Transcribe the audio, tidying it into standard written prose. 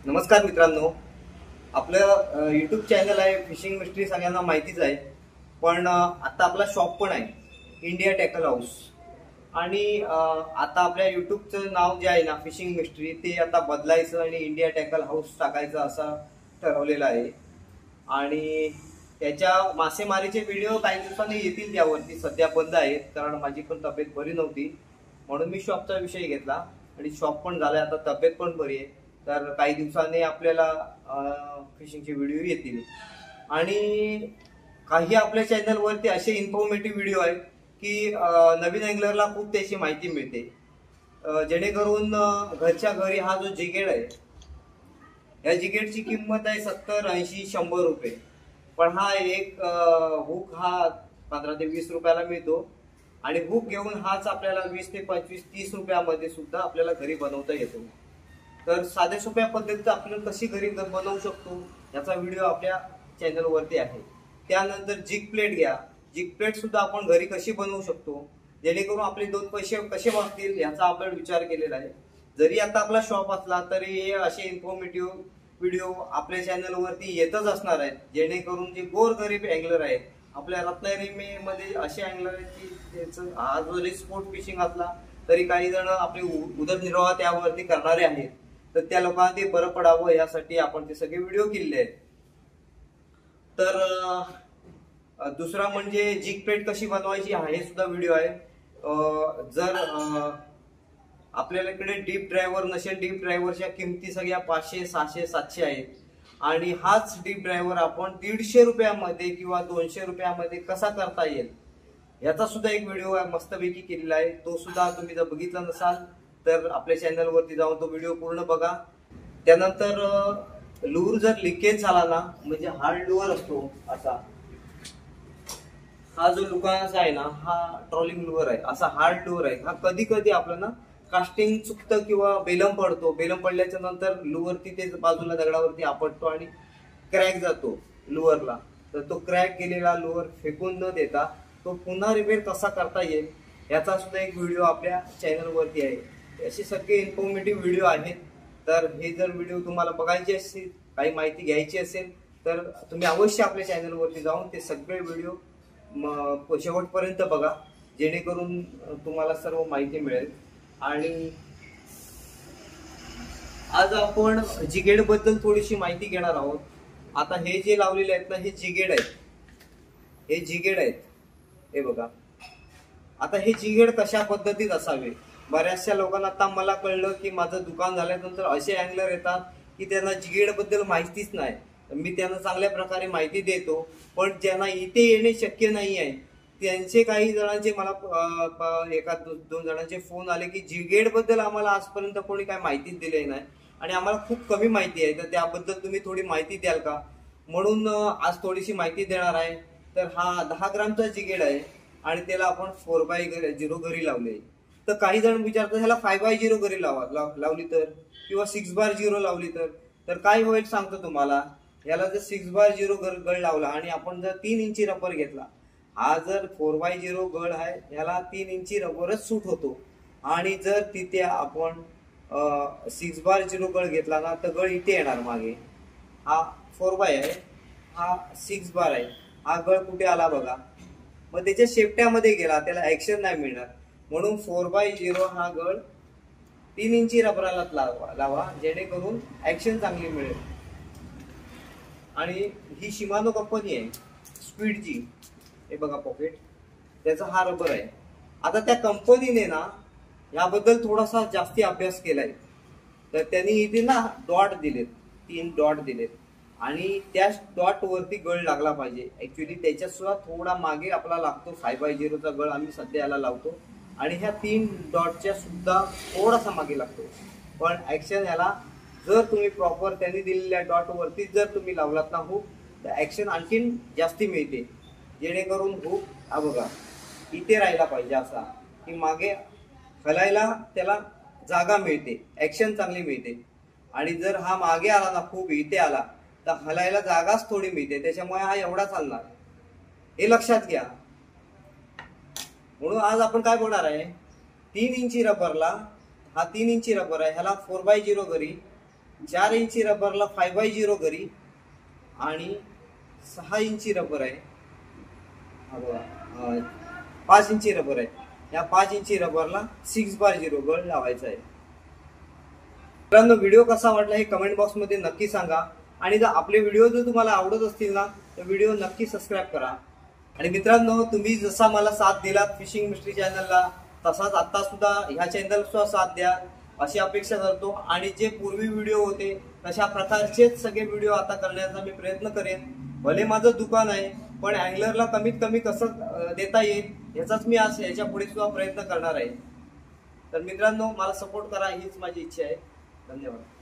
नमस्कार मित्रांनो, आपलं यूट्यूब चॅनल आहे फिशिंग मिस्ट्री, सगळ्यांना माहितीच आहे. पण आता आपला शॉप पण आहे इंडिया टॅकल हाऊस. आणि आता आपल्या यूट्यूबचं नाव जे आहे ना फिशिंग मिस्ट्री, ते आता बदलायचं आणि इंडिया टॅकल हाऊस टाकायचं असं ठरवलेलं आहे. आणि त्याच्या मासेमारीचे व्हिडिओ काही दिवसांनी येतील. त्यावरती सध्या बंद आहेत कारण माझी पण तब्येत बरी नव्हती, म्हणून मी शॉपचा विषय घेतला आणि शॉप पण झालाय. आता तब्येत पण बरी आहे, तर काही दिवसांनी आपल्याला फिशिंगचे व्हिडिओ येतील. आणि काही आपल्या चॅनलवरती असे इन्फॉर्मेटिव्ह व्हिडिओ आहेत की नवीन अँगलरला खूप त्याची माहिती मिळते. जेणेकरून घरच्या घरी हा जो जिगेड आहे, या जिगेडची किंमत आहे 70, 80, 100 रुपये. पण हा एक हुक हा 15 ते 20 रुपयाला मिळतो. आणि हुक घेऊन हाच आपल्याला 20 ते 25, 30 रुपयामध्ये सुद्धा आपल्याला घरी बनवता येतो. तर साध्या सोप्या पद्धतीत आपण कशी घरी बनवू शकतो याचा व्हिडिओ आपल्या चॅनलवरती आहे. त्यानंतर जिग प्लेट घ्या. जिग प्लेट सुद्धा आपण घरी कशी बनवू शकतो जेणेकरून आपले 2 पैसे कसे वाचतील याचा आपण विचार केलेला आहे. जरी आता आपला शॉप असला तरी असे इन्फॉर्मेटिव्ह व्हिडिओ आपल्या चॅनलवरती येतच असणार आहेत, जेणेकरून जे गोरगरीब अँगलर आहेत आपल्या रत्नागिरीमध्ये असे अँगलर आहेत की त्याचं हा जरी स्पोर्ट फिशिंग असला तरी काही जण आपले उदरनिर्वाह त्यावरती करणारे आहेत. तर त्या लोकांना ते बरं पडावं यासाठी आपण ते सगळे व्हिडिओ केलेले आहेत. तर दुसरा म्हणजे जिग प्लेट कशी बनवायची हे सुद्धा व्हिडिओ आहे. जर आपल्याकडे डीप ड्रायव्हर नसेल, डीप ड्रायव्हरच्या किमती सगळ्या 500, 600, 700 आहेत. आणि हाच डीप ड्रायव्हर आपण 150 रुपयामध्ये किंवा 200 रुपयामध्ये कसा करता येईल याचा सुद्धा एक व्हिडिओ मस्तपैकी केलेला आहे. तो सुद्धा तुम्ही जर बघितला नसाल तर आपल्या चॅनलवरती जाऊन तो व्हिडिओ पूर्ण बघा. त्यानंतर लूर जर लिकेज झाला ना, म्हणजे हार्ड लूअर असतो असा, हा जो लुकाचा आहे ना हा ट्रॉलिंग लूअर आहे, असा हार्ड लूअर आहे. हा कधी कधी आपलं ना कास्टिंग चुकतं किंवा बेलम पडतो. बेलम पडल्याच्या नंतर लूवरती ते बाजूला दगडावरती आपटतो आणि क्रॅक जातो लूवरला. तर तो क्रॅक गेलेला लूवर फेकून न देता तो पुन्हा रिपेअर कसा करता येईल याचा सुद्धा एक व्हिडिओ आपल्या चॅनलवरती आहे. असे सगळे इन्फॉर्मेटिव्ह व्हिडिओ आहेत. तर हे जर व्हिडिओ तुम्हाला बघायचे असतील, काही माहिती घ्यायची असेल तर तुम्ही अवश्य आपल्या चॅनलवरती जाऊन ते सगळे व्हिडिओ शेवटपर्यंत बघा, जेणेकरून तुम्हाला सर्व माहिती मिळेल. आणि आज आपण जिगेड बद्दल थोडीशी माहिती घेणार आहोत. आता हे जे लावलेले आहेत ना हे जिगेड आहेत, हे जिगेड आहेत. हे बघा, आता हे जिगेड कशा पद्धतीत असावे. बऱ्याचशा लोकांना आता मला कळलं की माझं दुकान झाल्यानंतर असे अँगलर येतात की त्यांना जिगेड बद्दल माहितीच नाही. मी त्यांना चांगल्या प्रकारे माहिती देतो, पण ज्यांना इथे येणे शक्य नाही आहे त्यांचे काही जणांचे मला एका 2 जणांचे फोन आले की जिगेड बद्दल आम्हाला आजपर्यंत कोणी काय माहिती दिली नाही आणि आम्हाला खूप कमी माहिती आहे, तर त्याबद्दल तुम्ही थोडी माहिती द्याल का. म्हणून आज थोडीशी माहिती देणार आहे. तर हा 10 ग्रामचा जिगेड आहे आणि त्याला आपण 4x0 घरी लावले. तर काही जण विचारतात ह्याला 5x0 घरी लावली तर किंवा 6x0 लावली तर काय होईल सांगतो तुम्हाला. याला जर 6x0 गळ लावला आणि आपण जर 3 इंची रबर घेतला, हा जर 4x0 गळ आहे याला 3 इंची रबरच सूट होतो. आणि जर तिथे आपण 6x0 गळ घेतला ना तर गळ इथे येणार मागे. हा 4x आहे, हा 6x आहे. हा गळ कुठे आला बघा, मग त्याच्या शेपट्यामध्ये गेला, त्याला ऍक्शन नाही मिळणार. म्हणून 4x0 हा गळ 3 इंची रबराला लावा जेणेकरून ऍक्शन चांगली मिळेल. आणि ही शिमानो कंपनी आहे स्पीडची. हे बघा पॉकेट, त्याचा हा रबर आहे. आता त्या कंपनीने ना याबद्दल थोडासा जास्ती अभ्यास केलाय. तर त्यांनी इथे ना डॉट दिलेत, 3 डॉट दिलेत आणि त्या डॉट वरती गळ लागला पाहिजे. ऍक्च्युली त्याच्यात सुद्धा थोडा मागे आपला लागतो 5x0चा गळ आम्ही सध्या याला लावतो आणि ह्या 3 डॉटच्या सुद्धा थोडासा मागे लागतो. पण ऍक्शन याला जर तुम्ही प्रॉपर त्यांनी दिलेल्या डॉट वरती जर तुम्ही लावलात ना हुक, तर ऍक्शन आणखीन जास्ती मिळते. जेणेकरून हुक हा बघा इथे राहायला पाहिजे असा की मागे हलायला त्याला जागा मिळते, ऍक्शन चांगली मिळते. आणि जर हा मागे आला ना खूप इथे आला तर हलायला जागाच थोडी मिळते, त्याच्यामुळे हा एवढा चालणार. हे लक्षात घ्या. म्हणून आज आपण काय बोलणार आहे, 3 इंची रबरला, हा 3 इंची रबर आहे, ह्याला 4x0 घरी 4 इंची रबरला 5x0 गरी आणि 6 इंची रबर आहे. 5 इंची रबर आहे. या 5 इंची रबरला 6x0 गळ लावायचा आहे. मित्रांनो, व्हिडिओ कसा वाटला हे कमेंट बॉक्स मध्ये नक्की सांगा आणि जर आपले व्हिडिओ जर तुम्हाला आवडत असतील ना तर व्हिडिओ नक्की सबस्क्राईब करा. आणि मित्रांनो, तुम्ही जसा मला साथ दिलात फिशिंग मिस्ट्री चॅनलला तसाच आता सुद्धा ह्या चॅनलला साथ द्या अशी अपेक्षा करतो. आणि जे पूर्वी व्हिडिओ होते तशा प्रकारचेच सगळे व्हिडिओ आता करण्याचा मी प्रयत्न करेन. भले माझं दुकान आहे पण अँगलरला कमीत कमी कसं देता येईल याचाच मी आज याच्या पुढे सुद्धा प्रयत्न करणार आहे. तर मित्रांनो, मला सपोर्ट करा हीच माझी इच्छा आहे. धन्यवाद.